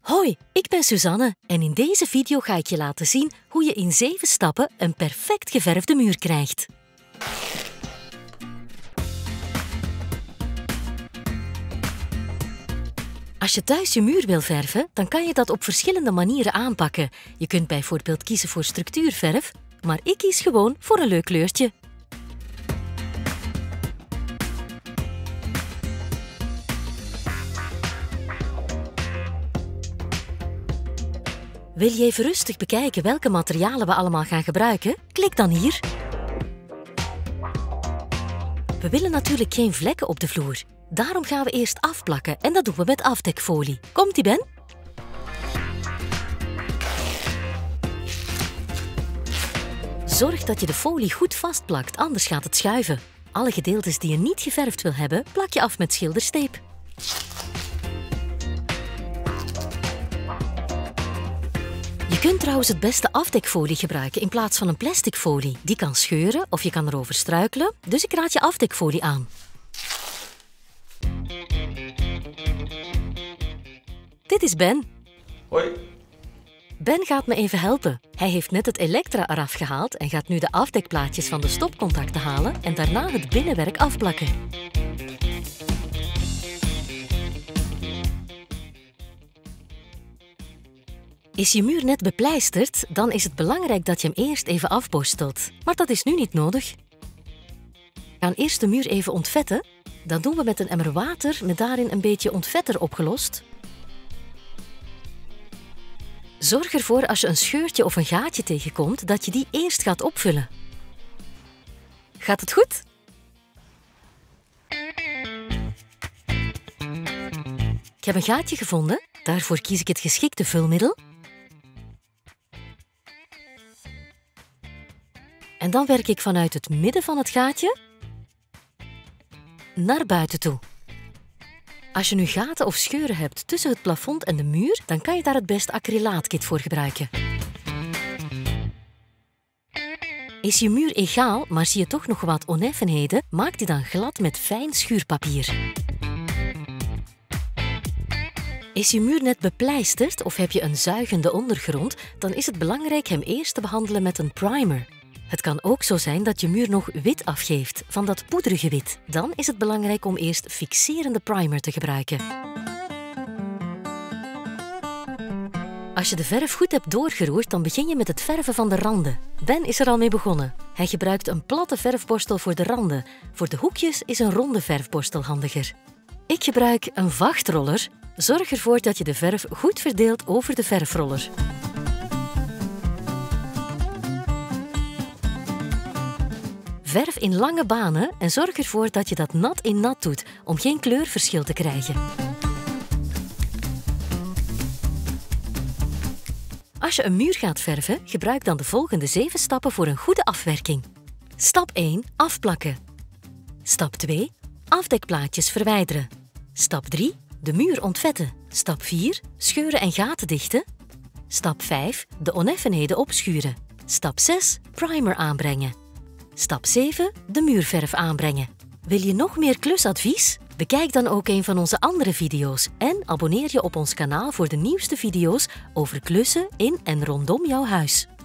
Hoi, ik ben Suzanne en in deze video ga ik je laten zien hoe je in 7 stappen een perfect geverfde muur krijgt. Als je thuis je muur wil verven, dan kan je dat op verschillende manieren aanpakken. Je kunt bijvoorbeeld kiezen voor structuurverf, maar ik kies gewoon voor een leuk kleurtje. Wil je even rustig bekijken welke materialen we allemaal gaan gebruiken? Klik dan hier. We willen natuurlijk geen vlekken op de vloer. Daarom gaan we eerst afplakken en dat doen we met afdekfolie. Komt-ie, Ben? Zorg dat je de folie goed vastplakt, anders gaat het schuiven. Alle gedeeltes die je niet geverfd wil hebben, plak je af met schildersteep. Je kunt trouwens het beste afdekfolie gebruiken in plaats van een plastic folie. Die kan scheuren of je kan erover struikelen, dus ik raad je afdekfolie aan. Dit is Ben. Hoi. Ben gaat me even helpen. Hij heeft net het Elektra eraf gehaald en gaat nu de afdekplaatjes van de stopcontacten halen en daarna het binnenwerk afplakken. Is je muur net bepleisterd, dan is het belangrijk dat je hem eerst even afborstelt. Maar dat is nu niet nodig. We gaan eerst de muur even ontvetten. Dat doen we met een emmer water met daarin een beetje ontvetter opgelost. Zorg ervoor als je een scheurtje of een gaatje tegenkomt, dat je die eerst gaat opvullen. Gaat het goed? Ik heb een gaatje gevonden. Daarvoor kies ik het geschikte vulmiddel. En dan werk ik vanuit het midden van het gaatje naar buiten toe. Als je nu gaten of scheuren hebt tussen het plafond en de muur, dan kan je daar het beste acrylaatkit voor gebruiken. Is je muur egaal, maar zie je toch nog wat oneffenheden, maak die dan glad met fijn schuurpapier. Is je muur net bepleisterd of heb je een zuigende ondergrond, dan is het belangrijk hem eerst te behandelen met een primer. Het kan ook zo zijn dat je muur nog wit afgeeft, van dat poederige wit. Dan is het belangrijk om eerst fixerende primer te gebruiken. Als je de verf goed hebt doorgeroerd, dan begin je met het verven van de randen. Ben is er al mee begonnen. Hij gebruikt een platte verfborstel voor de randen. Voor de hoekjes is een ronde verfborstel handiger. Ik gebruik een vachtroller. Zorg ervoor dat je de verf goed verdeelt over de verfroller. Verf in lange banen en zorg ervoor dat je dat nat in nat doet om geen kleurverschil te krijgen. Als je een muur gaat verven, gebruik dan de volgende 7 stappen voor een goede afwerking. Stap 1. Afplakken. Stap 2. Afdekplaatjes verwijderen. Stap 3. De muur ontvetten. Stap 4. Scheuren en gaten dichten. Stap 5. De oneffenheden opschuren. Stap 6. Primer aanbrengen. Stap 7. De muurverf aanbrengen. Wil je nog meer klusadvies? Bekijk dan ook een van onze andere video's en abonneer je op ons kanaal voor de nieuwste video's over klussen in en rondom jouw huis.